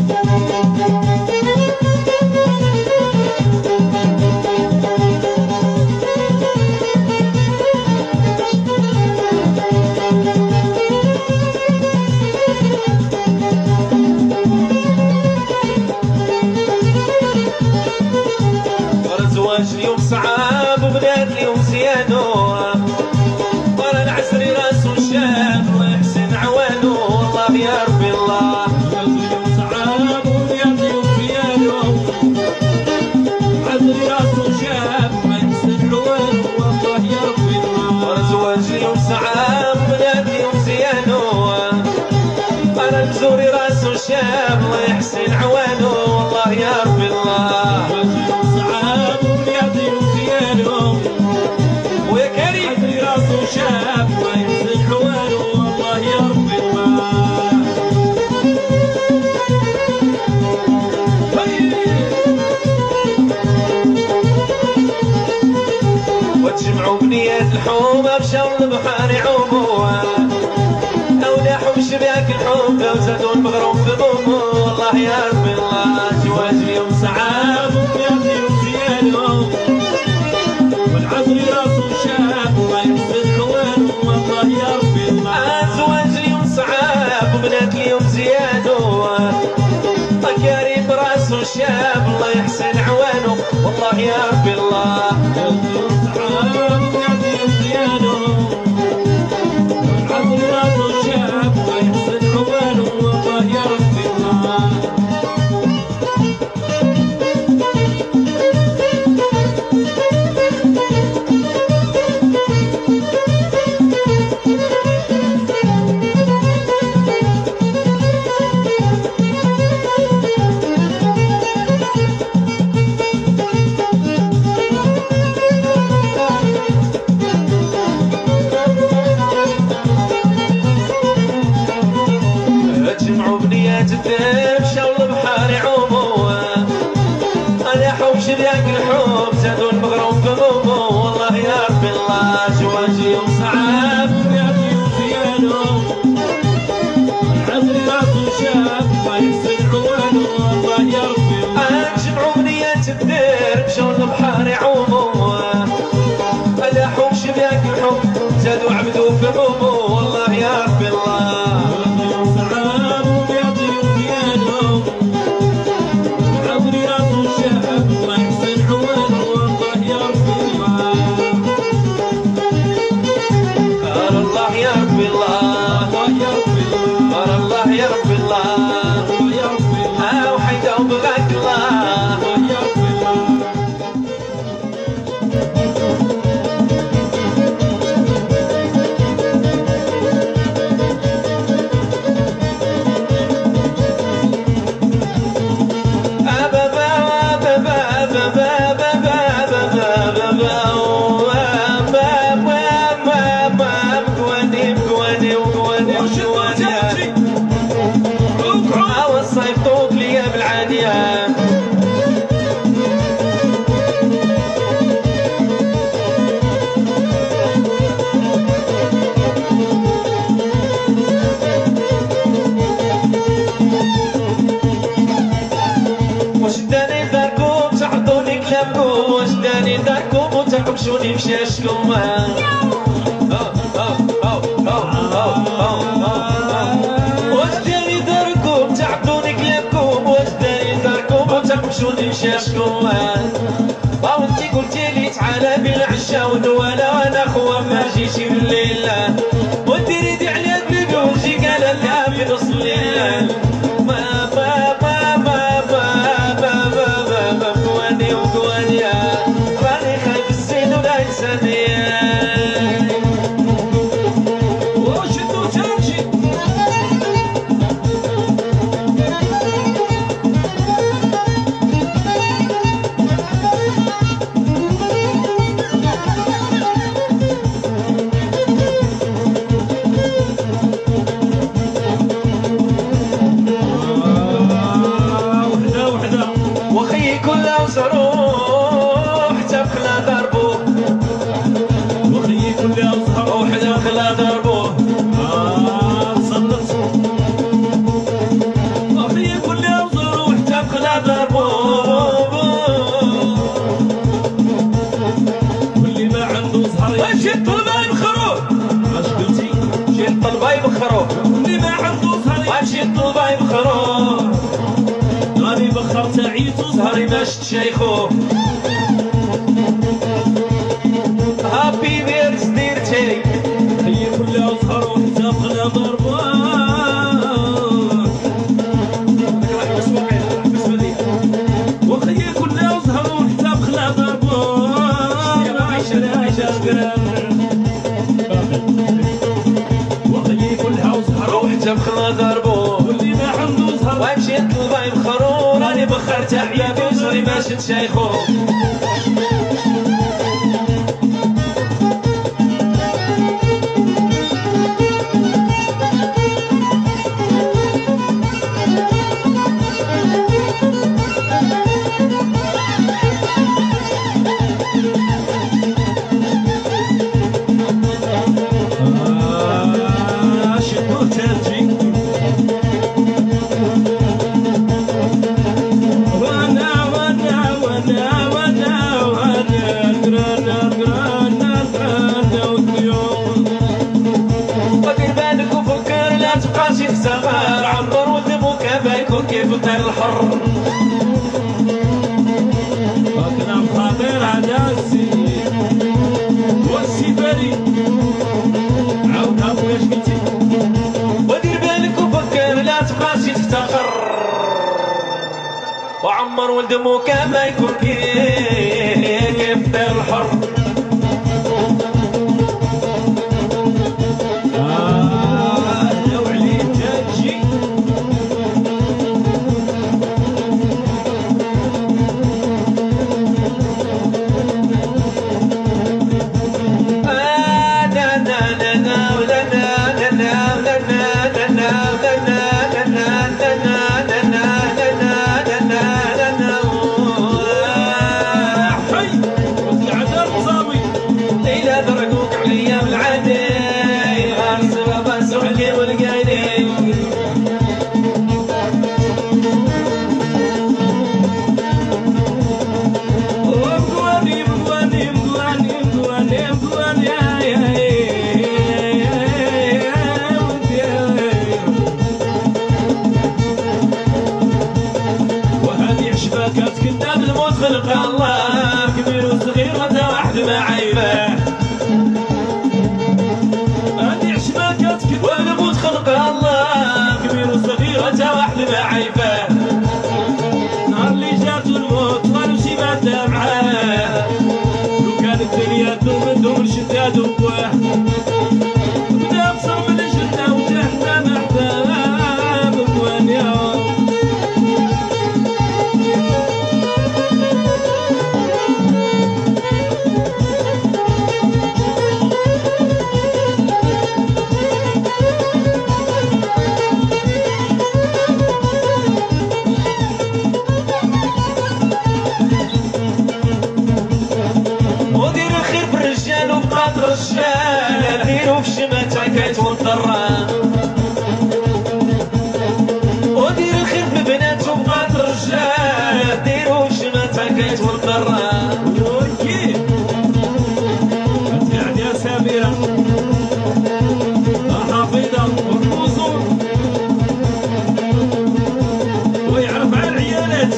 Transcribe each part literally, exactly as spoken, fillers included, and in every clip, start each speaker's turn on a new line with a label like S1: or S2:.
S1: وزادوا المغروم في بومو والله يا رب الله جواز اليوم صعاب وبياضي وزيانهم والعذر راسه شاب وما يحسن حوانه والله يا رب الله زواج اليوم صعاب وبنات اليوم زيانه كريم راسه شاب الله يحسن عوانه والله يا رب الله اليوم صعاب وبنات اليوم زيانهم والعذر راسه شاب وما يحسن عوانه والله يا رب الله شوني مشاشكم واش داري داركم تعبدوني كلابكم واش داري داركم وتمشوني مشاشكم وانتي قلتي لي تعالى بالعشا ونوالا وانا خوا ما جيش بالليل وديري على البيبي ونجيك على لها في نص الليل ما ما ما ما ما ما ما ما قواني وقواني راني خايف الزين ولا ينساني وشدو تمشي يبخروه
S2: اللي ما عنده زهر
S1: غنمشي الطلبة يبخروه
S2: غادي بخر تعيتو
S1: زهري باش تشيخوه هابي بيرز ديرتي
S2: هي كلها زهر وانت بغلا ضربان وخي كلها زهر وانت بغلا ضربان عشرة عشرة وخي كلها زهر
S1: وحتى بخلا ضربوه
S2: واللي ما عنده زهر
S1: ويمشي الطلبة يبخروه راني بخر تحية بزهري باش تشيخوه عمر ودمك بايكون كيف الدار الحر
S2: وكنا خاطر على السيد والسفري عاودها واش قلتي
S1: ودير بالك وفكر لا تبقاش تفتخر وعمر ودمك بايكون كيف الدار الحر خلق الله كبير وصغير غدا واحد ما عيبه هادي عشباكات كذب والموت خلق الله كبير وصغير غدا واحد ما عيبه نهار اللي جاتو الموت والو شي ماده معاه لو كانت الدنيا دوم دوم شدادو بواه بدا بصر من الجنه وجهنم احباب بوانيا الرجال ديرو في الشماتة كيتوضرا ودير الخير في البنات وبقات الرجال ديرو في الشماتة كيتوضرا وكيف يعني يا سميرة حافظة والوصول ويعرف على العيالات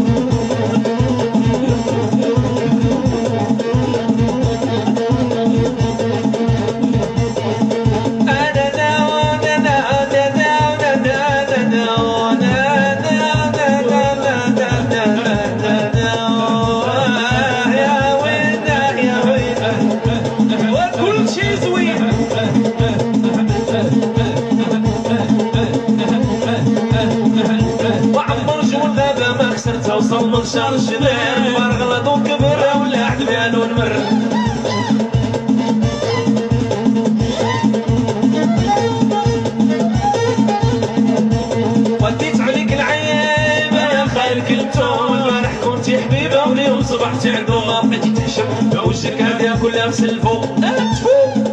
S1: توصل من شهر الشباب فرغلط وكبر ولا حد بالو نمر وديت عليك العيب يا خير كلتو البارح كنتي حبيبه واليوم صبحتي عندو ما بقيتي تحشم وجهك هادية كلها مسلفو تفوق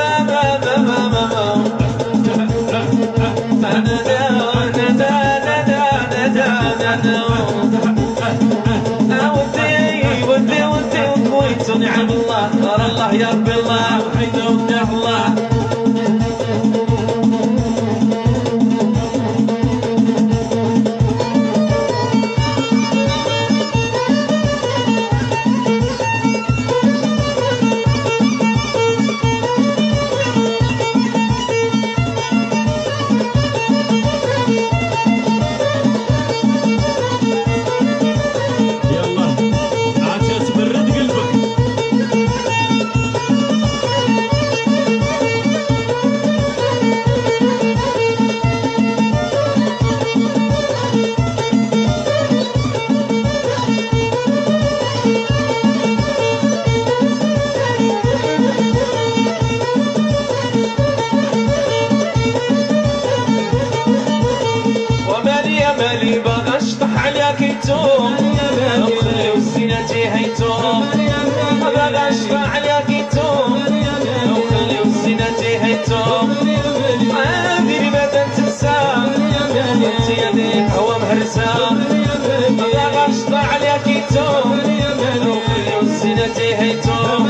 S1: da da da da يا ربي الله وحيده وداع الله مالي باغا اشطح عليك يتوم وخلي وزينتي هيتوم باغا اشطح عليك يتوم وخلي وزينتي هيتوم عادي ما تنسى انت يديك هو مهرسة باغا اشطح عليك يتوم وخلي وزينتي هيتوم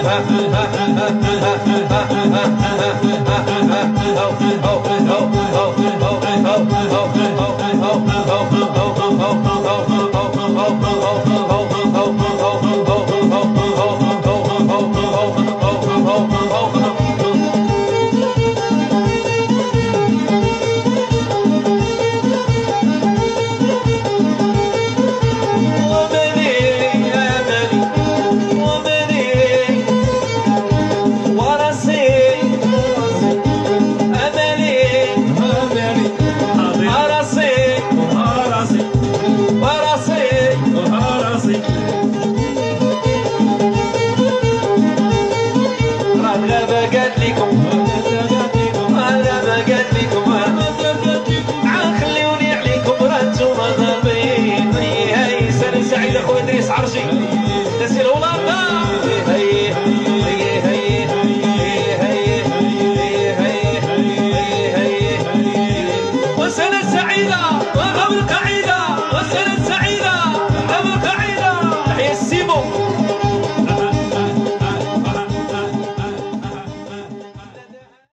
S1: Oh, oh, oh, oh.